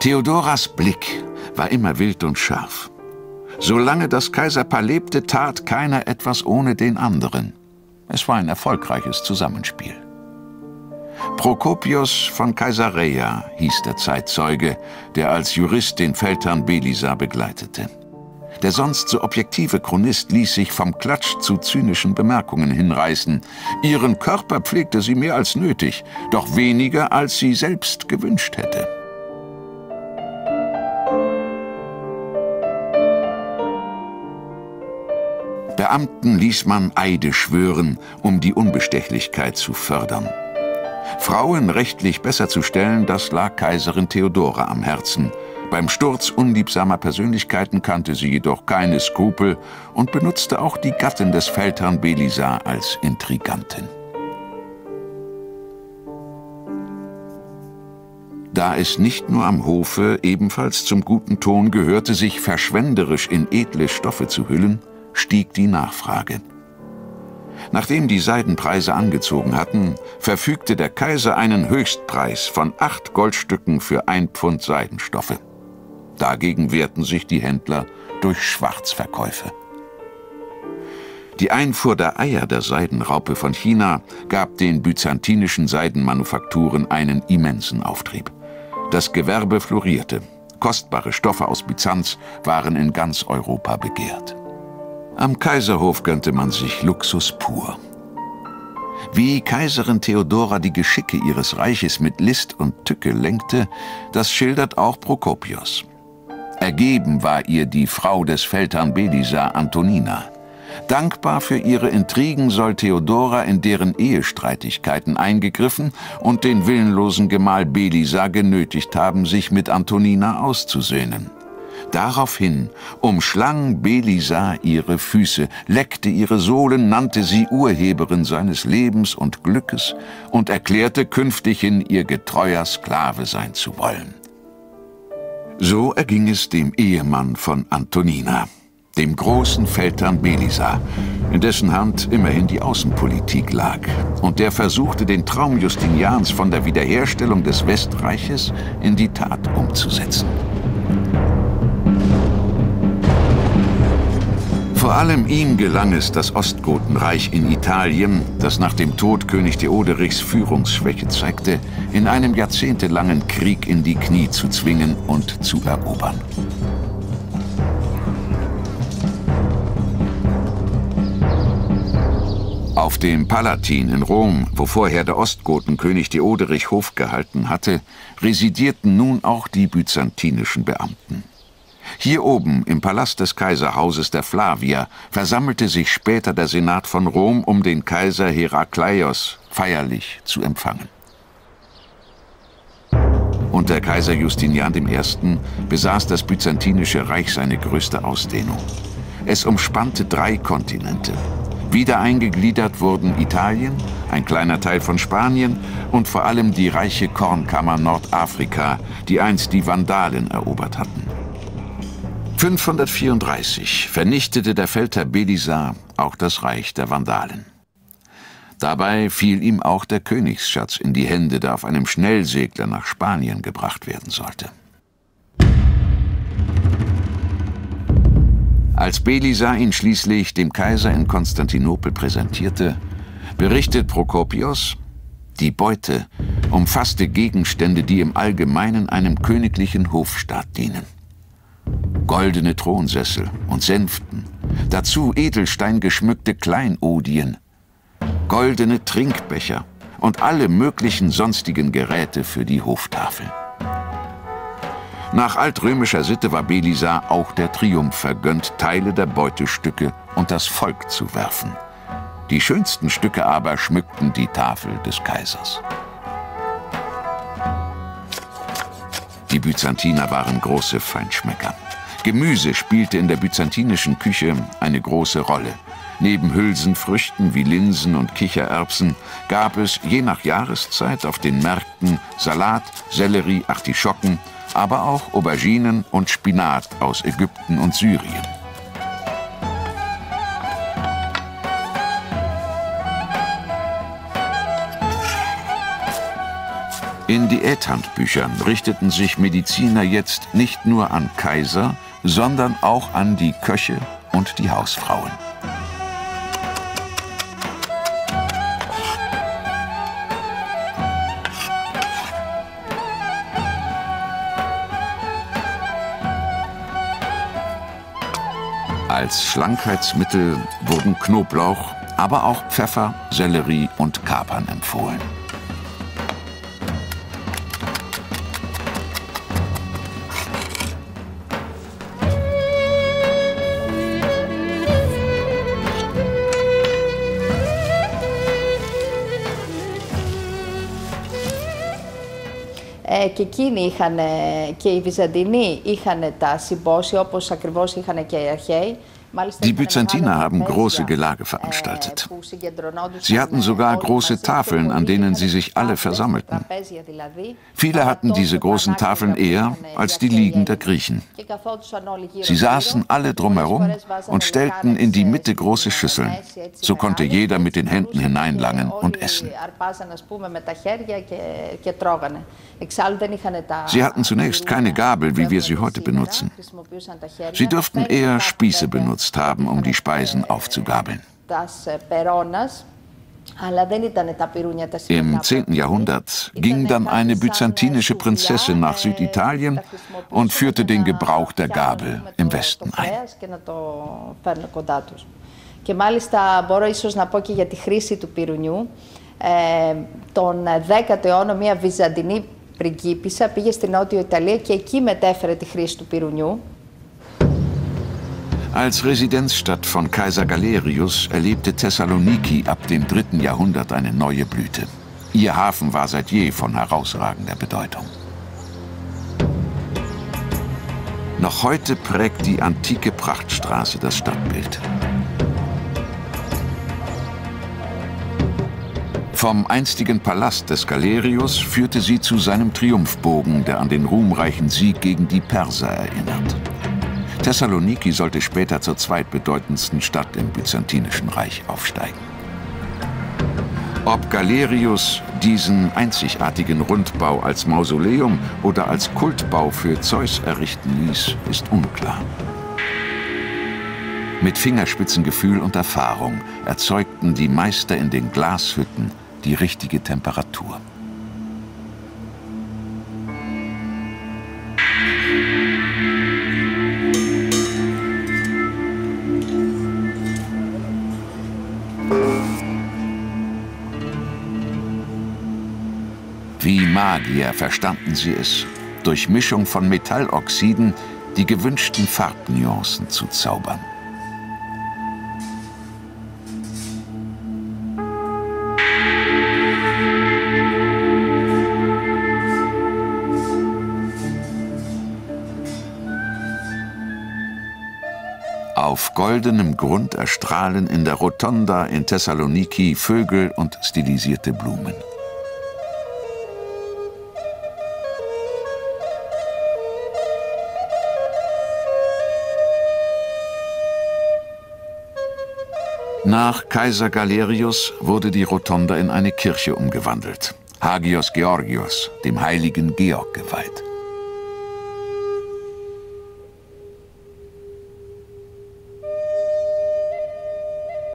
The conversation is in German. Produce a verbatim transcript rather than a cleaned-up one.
Theodoras Blick war immer wild und scharf. Solange das Kaiserpaar lebte, tat keiner etwas ohne den anderen. Es war ein erfolgreiches Zusammenspiel. Prokopios von Caesarea hieß der Zeitzeuge, der als Jurist den Feldherrn Belisar begleitete. Der sonst so objektive Chronist ließ sich vom Klatsch zu zynischen Bemerkungen hinreißen. Ihren Körper pflegte sie mehr als nötig, doch weniger, als sie selbst gewünscht hätte. Beamten ließ man Eide schwören, um die Unbestechlichkeit zu fördern. Frauen rechtlich besser zu stellen, das lag Kaiserin Theodora am Herzen. Beim Sturz unliebsamer Persönlichkeiten kannte sie jedoch keine Skrupel und benutzte auch die Gattin des Feldherrn Belisar als Intrigantin. Da es nicht nur am Hofe ebenfalls zum guten Ton gehörte, sich verschwenderisch in edle Stoffe zu hüllen, stieg die Nachfrage. Nachdem die Seidenpreise angezogen hatten, verfügte der Kaiser einen Höchstpreis von acht Goldstücken für ein Pfund Seidenstoffe. Dagegen wehrten sich die Händler durch Schwarzverkäufe. Die Einfuhr der Eier der Seidenraupe von China gab den byzantinischen Seidenmanufakturen einen immensen Auftrieb. Das Gewerbe florierte. Kostbare Stoffe aus Byzanz waren in ganz Europa begehrt. Am Kaiserhof gönnte man sich Luxus pur. Wie Kaiserin Theodora die Geschicke ihres Reiches mit List und Tücke lenkte, das schildert auch Prokopios. Ergeben war ihr die Frau des Feldherrn Belisar, Antonina. Dankbar für ihre Intrigen soll Theodora in deren Ehestreitigkeiten eingegriffen und den willenlosen Gemahl Belisar genötigt haben, sich mit Antonina auszusöhnen. Daraufhin umschlang Belisar ihre Füße, leckte ihre Sohlen, nannte sie Urheberin seines Lebens und Glückes und erklärte, künftighin ihr getreuer Sklave sein zu wollen. So erging es dem Ehemann von Antonina, dem großen Feldherrn Belisar, in dessen Hand immerhin die Außenpolitik lag, und der versuchte, den Traum Justinians von der Wiederherstellung des Westreiches in die Tat umzusetzen. Vor allem ihm gelang es, das Ostgotenreich in Italien, das nach dem Tod König Theoderichs Führungsschwäche zeigte, in einem jahrzehntelangen Krieg in die Knie zu zwingen und zu erobern. Auf dem Palatin in Rom, wo vorher der Ostgoten König Theoderich Hof gehalten hatte, residierten nun auch die byzantinischen Beamten. Hier oben im Palast des Kaiserhauses der Flavier versammelte sich später der Senat von Rom, um den Kaiser Herakleios feierlich zu empfangen. Unter Kaiser Justinian der Erste. Besaß das Byzantinische Reich seine größte Ausdehnung. Es umspannte drei Kontinente. Wieder eingegliedert wurden Italien, ein kleiner Teil von Spanien und vor allem die reiche Kornkammer Nordafrika, die einst die Vandalen erobert hatten. fünfhundertvierunddreißig vernichtete der Feldherr Belisar auch das Reich der Vandalen. Dabei fiel ihm auch der Königsschatz in die Hände, der auf einem Schnellsegler nach Spanien gebracht werden sollte. Als Belisar ihn schließlich dem Kaiser in Konstantinopel präsentierte, berichtet Prokopios, die Beute umfasste Gegenstände, die im Allgemeinen einem königlichen Hofstaat dienen. Goldene Thronsessel und Sänften, dazu edelsteingeschmückte Kleinodien, goldene Trinkbecher und alle möglichen sonstigen Geräte für die Hoftafel. Nach altrömischer Sitte war Belisar auch der Triumph vergönnt, Teile der Beutestücke und das Volk zu werfen. Die schönsten Stücke aber schmückten die Tafel des Kaisers. Die Byzantiner waren große Feinschmecker. Gemüse spielte in der byzantinischen Küche eine große Rolle. Neben Hülsenfrüchten wie Linsen und Kichererbsen gab es je nach Jahreszeit auf den Märkten Salat, Sellerie, Artischocken, aber auch Auberginen und Spinat aus Ägypten und Syrien. In die Diäthandbüchern richteten sich Mediziner jetzt nicht nur an Kaiser, sondern auch an die Köche und die Hausfrauen. Als Schlankheitsmittel wurden Knoblauch, aber auch Pfeffer, Sellerie und Kapern empfohlen. Και εκείνοι είχαν, και οι Βυζαντινοί είχαν τα συμπόσια, όπως ακριβώς είχαν και οι αρχαίοι. Die Byzantiner haben große Gelage veranstaltet. Sie hatten sogar große Tafeln, an denen sie sich alle versammelten. Viele hatten diese großen Tafeln eher als die Liegen der Griechen. Sie saßen alle drumherum und stellten in die Mitte große Schüsseln. So konnte jeder mit den Händen hineinlangen und essen. Sie hatten zunächst keine Gabel, wie wir sie heute benutzen. Sie dürften eher Spieße benutzen haben, um die Speisen aufzugabeln. Im zehnten Jahrhundert ging dann eine byzantinische Prinzessin nach Süditalien und führte den Gebrauch der Gabel im Westen ein. Και μάλιστα μπορώ ίσως να πω και για τη χρήση του πυρουνιού. Ε, τον δέκατο αιώνα μια Βυζαντινή πριγκίπισσα πήγε στην Νότιο Ιταλία και εκεί μετέφερε τη χρήση του πυρουνιού. Als Residenzstadt von Kaiser Galerius erlebte Thessaloniki ab dem dritten Jahrhundert eine neue Blüte. Ihr Hafen war seit je von herausragender Bedeutung. Noch heute prägt die antike Prachtstraße das Stadtbild. Vom einstigen Palast des Galerius führte sie zu seinem Triumphbogen, der an den ruhmreichen Sieg gegen die Perser erinnert. Thessaloniki sollte später zur zweitbedeutendsten Stadt im Byzantinischen Reich aufsteigen. Ob Galerius diesen einzigartigen Rundbau als Mausoleum oder als Kultbau für Zeus errichten ließ, ist unklar. Mit Fingerspitzengefühl und Erfahrung erzeugten die Meister in den Glashütten die richtige Temperatur. Wie Magier verstanden sie es, durch Mischung von Metalloxiden die gewünschten Farbnuancen zu zaubern. Auf goldenem Grund erstrahlen in der Rotonda in Thessaloniki Vögel und stilisierte Blumen. Nach Kaiser Galerius wurde die Rotonda in eine Kirche umgewandelt, Hagios Georgios, dem heiligen Georg geweiht.